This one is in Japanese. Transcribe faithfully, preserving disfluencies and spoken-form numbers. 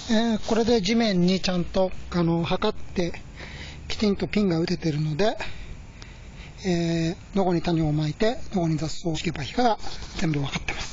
えー、これで地面にちゃんとあの測ってきちんとピンが打ててるので、えー、どこに種をまいてどこに雑草を敷けばいいかが全部分かってます。